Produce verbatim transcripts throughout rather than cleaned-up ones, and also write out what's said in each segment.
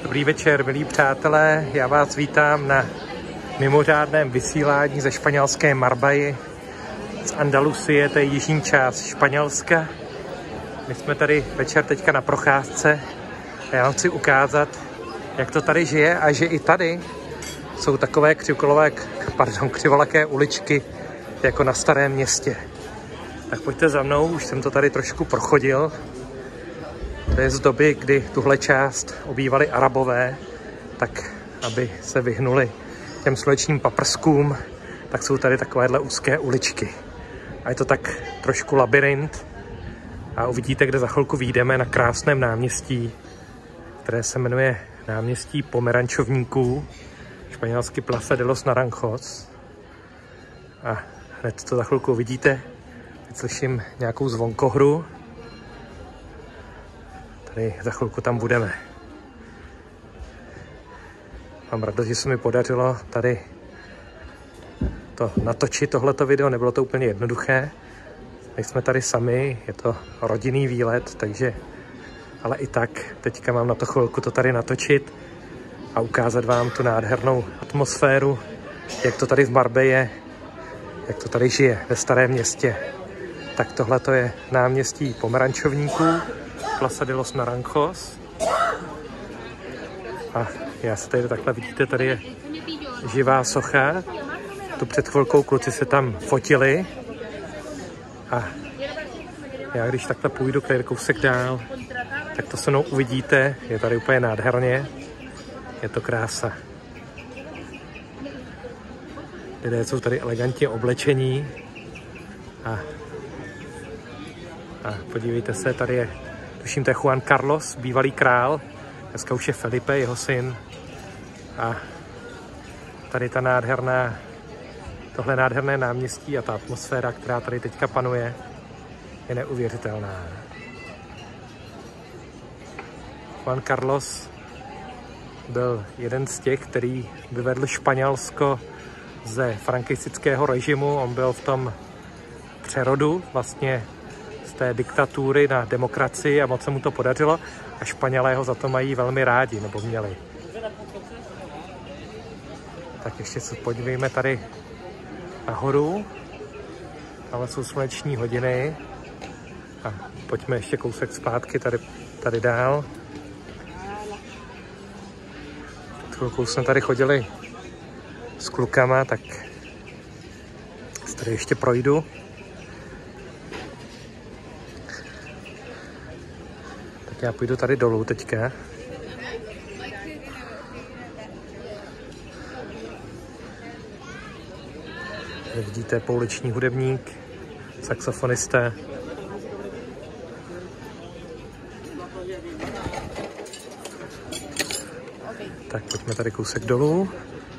Dobrý večer, milí přátelé, já vás vítám na mimořádném vysílání ze španělské Marbaji z Andalusie, to je jižní část Španělska. My jsme tady večer teďka na procházce a já vám chci ukázat, jak to tady žije a že i tady jsou takové křivkolové, pardon, křivolaké uličky jako na Starém Městě. Tak pojďte za mnou, už jsem to tady trošku prochodil. To je z doby, kdy tuhle část obývali Arabové, tak aby se vyhnuli těm slunečním paprskům, tak jsou tady takovéhle úzké uličky. A je to tak trošku labyrint a uvidíte, kde za chvilku vyjdeme na krásném náměstí, které se jmenuje náměstí Pomerančovníků, španělsky Plaza de los Naranjos. A hned to za chvilku uvidíte. Teď slyším nějakou zvonkohru. Tady za chvilku tam budeme. Mám radost, že se mi podařilo tady to natočit, tohleto video. Nebylo to úplně jednoduché. Nejsme tady sami, je to rodinný výlet, takže ale i tak teďka mám na to chvilku to tady natočit a ukázat vám tu nádhernou atmosféru, jak to tady v Marbelle, jak to tady žije ve Starém Městě. Tak tohle to je náměstí Pomerančovníků, Plaza de los Naranjos. A já se tady takhle vidíte, tady je živá socha. Tu před chvilkou kluci se tam fotili. A já když takhle půjdu tady kousek dál, tak to se mnou uvidíte. Je tady úplně nádherně. Je to krása. Lidé jsou tady elegantně oblečení. A, a podívejte se, tady je, tuším, to je Juan Carlos, bývalý král. Dneska už je Felipe, jeho syn. A tady ta nádherná, tohle nádherné náměstí a ta atmosféra, která tady teďka panuje, je neuvěřitelná. Juan Carlos byl jeden z těch, který vyvedl Španělsko ze frankistického režimu. On byl v tom přerodu vlastně z té diktatury na demokracii a moc se mu to podařilo a Španělé ho za to mají velmi rádi, nebo měli. Tak ještě se podívejme tady nahoru. Tam jsou sluneční hodiny. A pojďme ještě kousek zpátky tady, tady dál. Před chvilkou jsme tady chodili s klukama, tak tady ještě projdu. Tak já půjdu tady dolů teďka. Tady vidíte pouliční hudebník, saxofonista. Tak pojďme tady kousek dolů.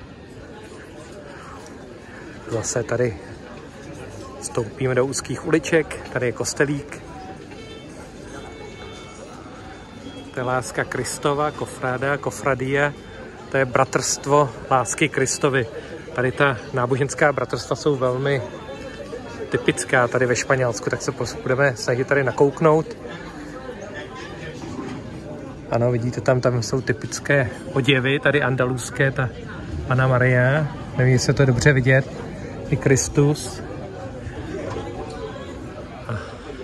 Zase tady stoupíme do úzkých uliček. Tady je kostelík. To je láska Kristova, kofráda, kofradia. To je bratrstvo lásky Kristovi. Tady ta náboženská bratrstva jsou velmi typická tady ve Španělsku, tak se budeme snažit tady nakouknout. Ano, vidíte, tam, tam jsou typické oděvy, tady andaluské, ta Panna Maria, nevím, jestli to je dobře vidět, i Kristus. A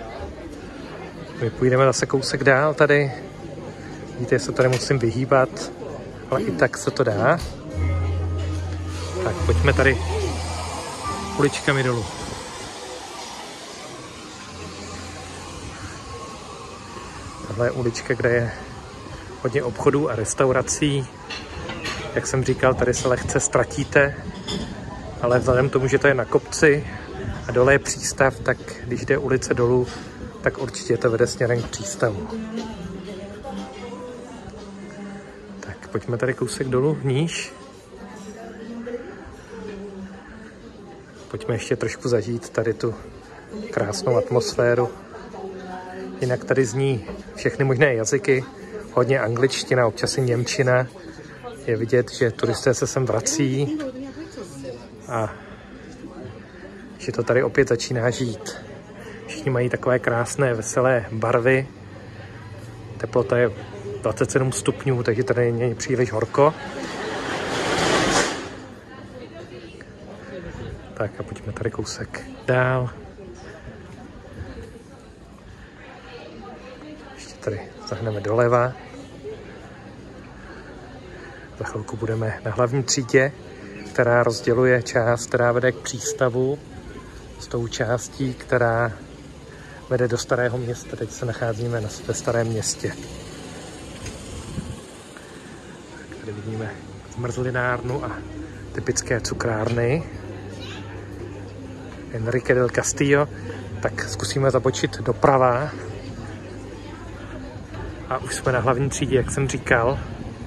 my půjdeme zase kousek dál tady. Vidíte, jestli tady musím vyhýbat, ale i tak se to dá. Tak pojďme tady uličkami dolů. Tohle je ulička, kde je hodně obchodů a restaurací. Jak jsem říkal, tady se lehce ztratíte, ale vzhledem k tomu, že to je na kopci a dole je přístav, tak když jde ulice dolů, tak určitě to vede směrem k přístavu. Tak pojďme tady kousek dolů níž. Pojďme ještě trošku zažít tady tu krásnou atmosféru. Jinak tady zní všechny možné jazyky, hodně angličtina, občas i němčina. Je vidět, že turisté se sem vrací a že to tady opět začíná žít. Všichni mají takové krásné, veselé barvy. Teplota je dvacet sedm stupňů, takže tady není příliš horko. Tak a pojďme tady kousek dál. Ještě tady zahneme doleva. Za chvilku budeme na hlavní třídě, která rozděluje část, která vede k přístavu, s tou částí, která vede do Starého města. Teď se nacházíme ve Starém městě. Tak tady vidíme zmrzlinárnu a typické cukrárny. Enrique del Castillo. Tak zkusíme zabočit doprava. A už jsme na hlavní třídě, jak jsem říkal.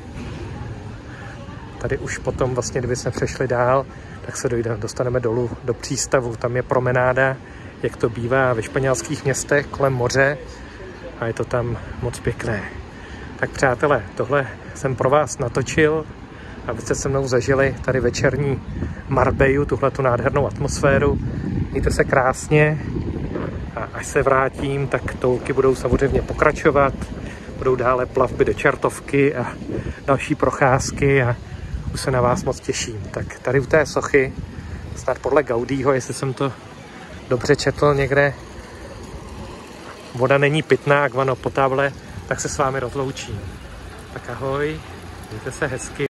Tady už potom vlastně, kdyby jsme přešli dál, tak se dojde, dostaneme dolů do přístavu. Tam je promenáda, jak to bývá ve španělských městech kolem moře a je to tam moc pěkné. Tak přátelé, tohle jsem pro vás natočil, abyste se mnou zažili tady večerní Marbellu, tuhletu nádhernou atmosféru. Mějte se krásně a až se vrátím, tak toulky budou samozřejmě pokračovat. Budou dále plavby do Čertovky a další procházky a už se na vás moc těším. Tak tady u té sochy, snad podle Gaudího, jestli jsem to dobře četl někde, voda není pitná, aqua no potable, tak se s vámi rozloučím. Tak ahoj, mějte se hezky.